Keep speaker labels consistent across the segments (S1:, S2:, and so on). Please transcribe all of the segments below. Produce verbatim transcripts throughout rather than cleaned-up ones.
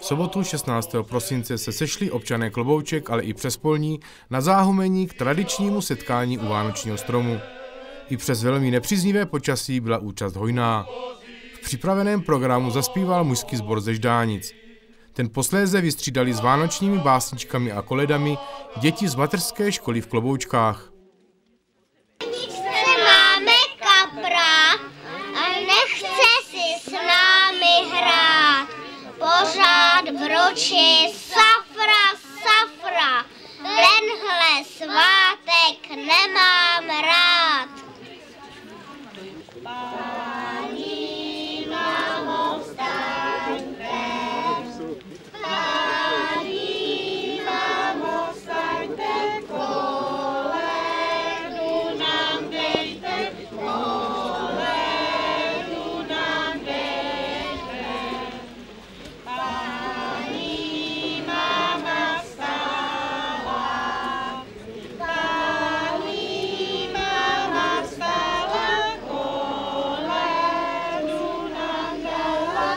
S1: sobotu šestnáctého prosince se sešli občané Klobouček, ale i Přespolní na záhumení k tradičnímu setkání u vánočního stromu. I přes velmi nepříznivé počasí byla účast hojná. V připraveném programu zaspíval mužský sbor ze Ždánic. Ten posléze vystřídali s vánočními básničkami a koledami děti z mateřské školy v Kloboučkách.
S2: Máme kapra a nechce si s námi hrát. Pořád vročí safra, safra, tenhle svátek nemám rád. Páni, mámo, vstaňte, páni, mámo, vstaňte, koledu nám dejte, koledu nám dejte. Páni, máma vstala, páni, máma vstala, koledu nám dala,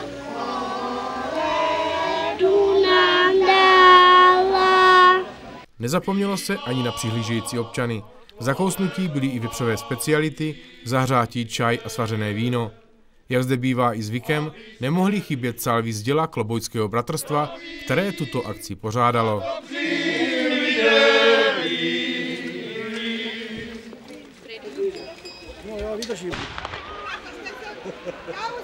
S2: koledu nám dala.
S1: Nezapomnělo se ani na přihlížející občany. V zakousnutí byly i vepřové speciality, v zahřátí čaj a svařené víno. Jak zde bývá i zvykem, nemohly chybět sálví z děla Kloboučského bratrstva, které tuto akci pořádalo.
S3: No, já vydržím.